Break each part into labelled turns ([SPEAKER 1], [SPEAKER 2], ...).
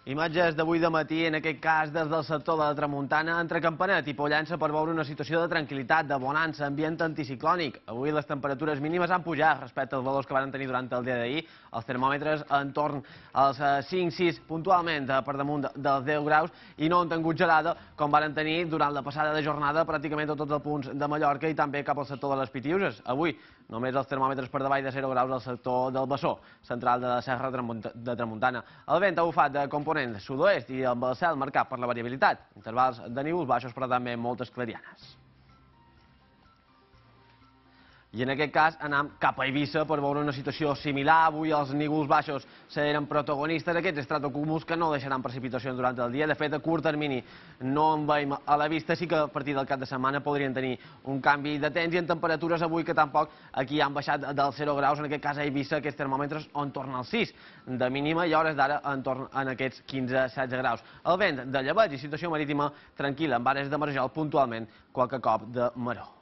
[SPEAKER 1] Imatges d'avui de matí, en aquest cas des del sector de la Tramuntana, entre Campanet i Pollença per veure una situació de tranquil·litat, de bonança, ambient anticiclònic. Avui les temperatures mínimes han pujat respecte als valors que van tenir durant el dia d'ahir. Els termòmetres entorn als 5-6 puntualment per damunt dels 10 graus i no han tingut gelada com van tenir durant la passada de jornada pràcticament a tots els punts de Mallorca i també cap al sector de les Pitiüses. Avui només els termòmetres per davall de 0 graus al sector del Bessó, central de la Serra de Tramuntana. El vent ha bufat de component sud-oest i amb el cel marcat per la variabilitat. Intervals de núvols baixos però també moltes clarianes. I en aquest cas anem cap a Eivissa per veure una situació similar. Avui els núvols baixos seran protagonistes, aquests estratocúmuls que no deixaran precipitacions durant el dia. De fet, a curt termini no en veiem a la vista, sí que a partir del cap de setmana podrien tenir un canvi de temps i en temperatures avui que tampoc aquí han baixat dels 0 graus, en aquest cas a Eivissa aquests termòmetres on torna als 6 de mínima i a hores d'ara entorn en aquests 15-16 graus. El vent de llebeig i situació marítima tranquil·la, amb àrees de marejol puntualment qualque cop de maró.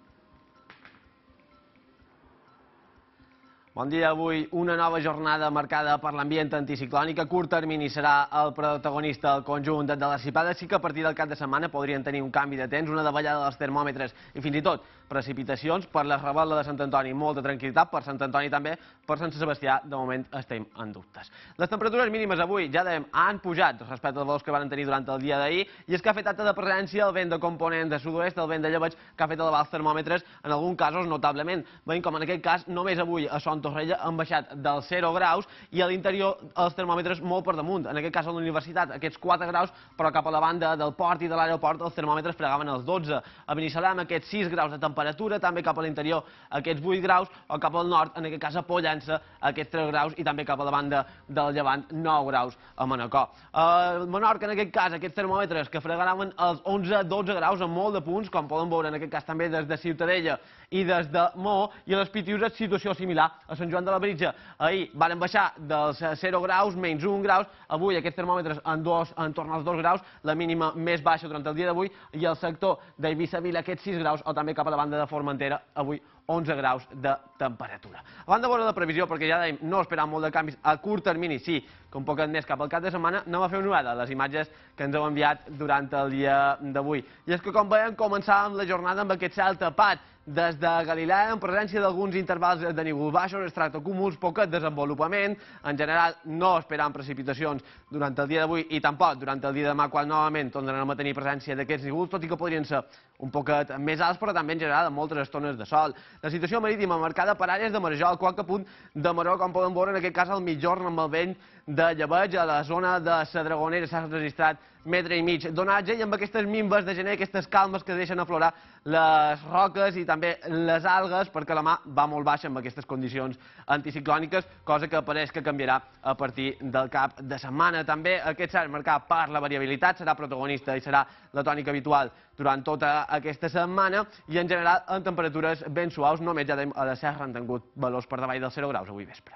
[SPEAKER 1] Bon dia. Avui una nova jornada marcada per l'ambient anticiclònic. A curt termini serà el protagonista del conjunt de l'arxipèlag. Sí que a partir del cap de setmana podrien tenir un canvi de temps, una davallada dels termòmetres i fins i tot precipitacions. Per la Revetla de Sant Antoni molta tranquil·litat, per Sant Antoni també, per Sant Sebastià de moment estem en dubtes. Les temperatures mínimes avui, ja dèiem, han pujat respecte als valors que van tenir durant el dia d'ahir i és que ha fet acte de presència el vent de component de sud-oest, el vent de llebeig que ha fet elevar els termòmetres en alguns casos notablement. Veiem com en aquest cas només avui a Son Torrella han baixat dels 0 graus i a l'interior els termòmetres molt per damunt. En aquest cas a la universitat aquests 4 graus, però cap a la banda del port i de l'aeroport els termòmetres fregaven els 12. A Binissalem aquests 6 graus de temperatura, també cap a l'interior aquests 8 graus, o cap al nord, en aquest cas a Pollença, aquests 3 graus i també cap a la banda del llevant 9 graus a Manacor. A Menorca, en aquest cas, aquests termòmetres que fregaven els 11-12 graus en molt de punts, com poden veure en aquest cas també des de Ciutadella i des de Maó, i a les Pitiüses situació similar. A Sant Joan de la Britja ahir van baixar dels 0 graus, menys 1 graus, avui aquests termòmetres en torn als 2 graus, la mínima més baixa durant el dia d'avui, i el sector d'Eivissa-Vila aquests 6 graus, o també cap a la banda de Formentera, avui 11 graus de temperatura. Abans de veure la previsió, perquè ja dèiem, no esperam molt de canvis a curt termini, sí, que un poquet més cap al cap de setmana, anem a fer una ullada a les imatges que ens heu enviat durant el dia d'avui. I és que, com veiem, començàvem la jornada amb aquest cel tapat des de Galilea, en presència d'alguns intervals de núvols baixos, estratocúmuls, poquet desenvolupament. En general, no esperam precipitacions durant el dia d'avui i tampoc durant el dia de demà, quan novament tornarem a tenir presència d'aquests núvols, tot i que podrien ser un poquet més alts, però també en general amb moltes estones de sol. La situació marítima marcada per àrees de marejol, qualque punt de maró, com poden veure en aquest cas al mitjorn amb el vent de llebeig, a la zona de la Dragonera s'ha registrat 1,5 metres d'onatge i amb aquestes minves de gener, aquestes calmes que deixen aflorar les roques i també les algues, perquè la mà va molt baixa amb aquestes condicions anticiclòniques, cosa que pareix que canviarà a partir del cap de setmana. També aquest cel marcat per la variabilitat serà protagonista i serà la tònica habitual durant tota aquesta setmana i en general en temperatures ben suaus, només ja a la Serra han tingut valors per davall dels 0 graus avui vespre.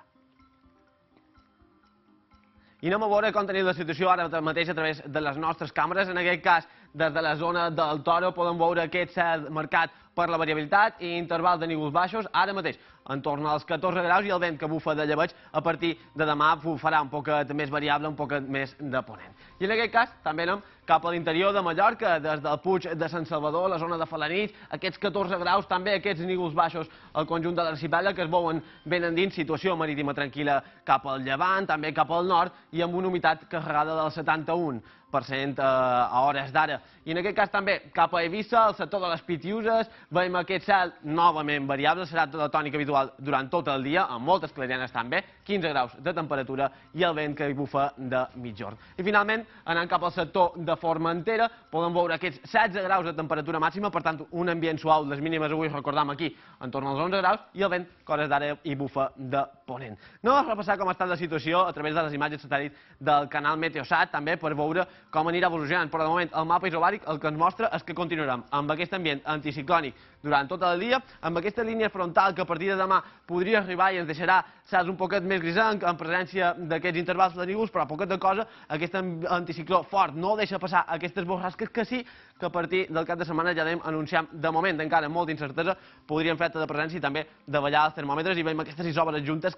[SPEAKER 1] I anem a veure com tenim la situació ara mateix a través de les nostres càmeres. En aquest cas, des de la zona del Toro, podem veure aquest cel marcat per la variabilitat i intervals de núvols baixos, ara mateix en torn als 14 graus, i el vent que bufa de llebeig a partir de demà bufarà un poquet més variable, un poquet més de ponent. I en aquest cas també anem cap a l'interior de Mallorca, des del Puig de Sant Salvador, la zona de Felanitx, aquests 14 graus, també aquests núvols baixos al conjunt de l'arxipèlag que es veuen ben endins, situació marítima tranquil·la cap al llevant, també cap al nord, i amb una humitat carregada del 71% a hores d'ara. I en aquest cas també cap a Eivissa, al sector de les Pitiüses, veiem aquest cel novament variable, serà la tònica habitual durant tot el dia, amb moltes clarianes també, 15 graus de temperatura i el vent que hi bufa de mitjorn. I finalment, anant cap al sector de Formentera, podem veure aquests 16 graus de temperatura màxima, per tant, un ambient suau, les mínimes avui recordam aquí, en torn als 11 graus, i el vent que a hores d'ara hi bufa de ponent. Anem a repassar com està la situació a través de les imatges satèl·lit del canal Meteosat, també per veure com anirà evolucionant, però de moment el mapa isobàric el que ens mostra és que continuarem amb aquest ambient anticiclònic durant tot el dia, amb aquesta línia frontal que a partir de demà podria arribar i ens deixarà cels un poquet més grisenc en presència d'aquests intervals de núvols, però poquet de cosa, aquest anticicló fort no deixa passar aquestes borrasques que sí que a partir del cap de setmana ja anunciem de moment encara molta incertesa, podrien fer acte de presència i també davallar els termòmetres i veiem aquestes isòbares juntes que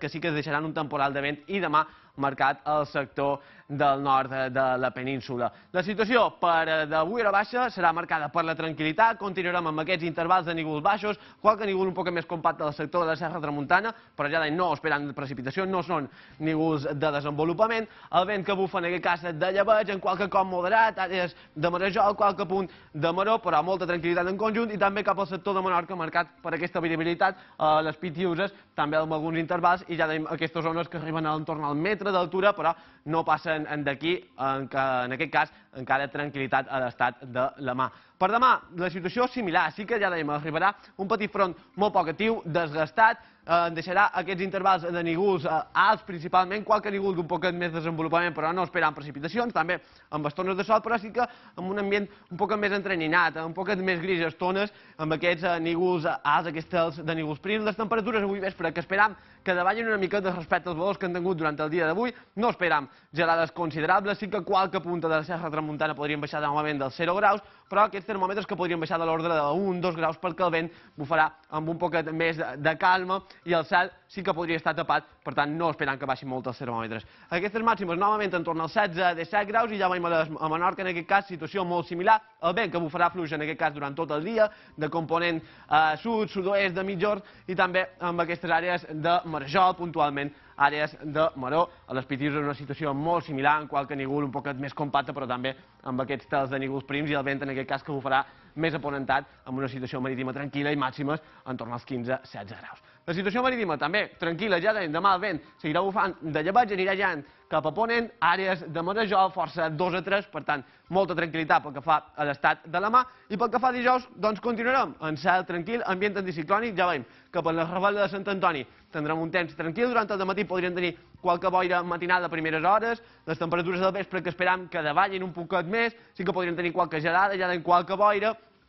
[SPEAKER 1] que sí que es deixaran un temporal de vent i demà marcat al sector del nord de la península. La situació per d'avui a la baixa serà marcada per la tranquil·litat, continuarem amb aquests intervals de nígols baixos, qualque nígol un poc més compacte del sector de la Serra Tramuntana, però ja no esperant precipitació, no són nígols de desenvolupament, el vent que bufa en aquest cas de llebeig, en qualque cop moderat, àrees de marejol, qualque punt de maró, però molta tranquil·litat en conjunt, i també cap al sector de Menorca marcat per aquesta variabilitat, les Pitiuses, també amb alguns intervals, i ja tenim aquestes zones que arriben a l'entorn al metre d'altura, però no passen d'aquí, en aquest cas encara tranquil·litat a l'estat de la mà. Per demà, la situació similar, sí que ja dèiem, arribarà un petit front molt poc actiu, desgastat, deixarà aquests intervals de nígols alts principalment, qualque nígol d'un poquet més desenvolupament, però no esperant precipitacions, també amb estones de sol, però sí que amb un ambient un poquet més entrenyinat, un poquet més gris a estones, amb aquests nígols alts, aquests de nígols prims. Les temperatures avui vespre que esperam que davallin una mica respecte als valors que han tingut durant el dia d'avui, no esperam gelades considerables, sí que qualque punta de la Serra Tramuntana podrien baixar de moment dels 0 graus, però aquests termòmetres que podrien baixar de l'ordre de 1-2 graus perquè el vent bufarà amb un poquet més de calma i el cel sí que podria estar tapat, per tant no esperant que baixin molt els termòmetres. Aquestes màximes novament en torn als 16-17 graus i ja veiem a Menorca en aquest cas situació molt similar, el vent que bufarà fluix en aquest cas durant tot el dia, de component sud, sud-oest, de mitjorn i també amb aquestes àrees de marejol, puntualment àrees de maró. A les Pitiuses és una situació molt similar, en qualque nígol un poquet més compacte, però també amb aquests tals de nígols prims i el vent en aquest cas que bufarà més aponentat amb una situació marítima tranquil·la i màximes en torn als 15-16 graus. La situació marítima també tranquil·la, ja tenim demà el vent seguirà bufant de llebeig, anirà ja cap a ponent, àrees de marejol, força 2 a 3, per tant, molta tranquil·litat pel que fa a l'estat de la mà, i pel que fa a dijous, doncs continuarem en cel tranquil, ambient anticiclònic, ja veiem que per la Revetlla de Sant Antoni tindrem un temps tranquil, durant el dematí podrien tenir qualque boira matinada a primeres hores, les temperatures del vespre que esperam que davallin un poquet més, sí que podrien tenir qualque gelada, ja tenim qualque boira,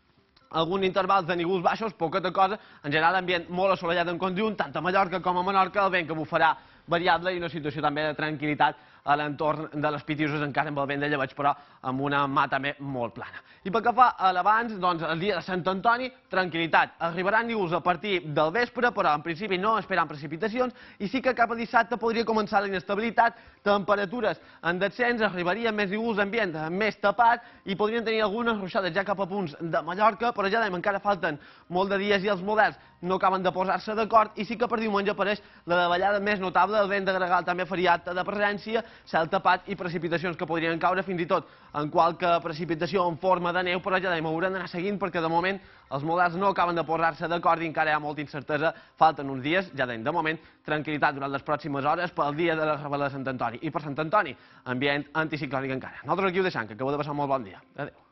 [SPEAKER 1] alguns intervals de nígols baixos, poqueta cosa, en general ambient molt assolellat en conjunt, tant a Mallorca com a Menorca, el vent que bufarà variable i una situació també de tranquil·litat a l'entorn de les Pitiuses, encara amb el vent de llebeig, però amb una mà també molt plana. I pel que fa a l'abans, doncs el dia de Sant Antoni, tranquil·litat. Arribaran nígols a partir del vespre, però en principi no esperant precipitacions, i sí que cap a dissabte podria començar la inestabilitat, temperatures en descens, arribarien més nígols, ambient més tapat, i podrien tenir algunes ruixades ja cap a punts de Mallorca, però ja dèiem, encara falten molt de dies i els models no acaben de posar-se d'acord, i sí que per diumenge apareix la davallada més notable, el vent de gregal també faria acte de presència, cel tapat i precipitacions que podrien caure fins i tot en qualque precipitació en forma de neu, però ja dèiem, haurem d'anar seguint perquè de moment els models no acaben de posar-se d'acord i encara hi ha molta incertesa, falten uns dies, ja dèiem, de moment, tranquil·litat durant les pròximes hores pel dia de la Revetlla de Sant Antoni. I per Sant Antoni, ambient anticiclònic encara. Nosaltres aquí ho deixem, que acabeu de passar un molt bon dia. Adéu.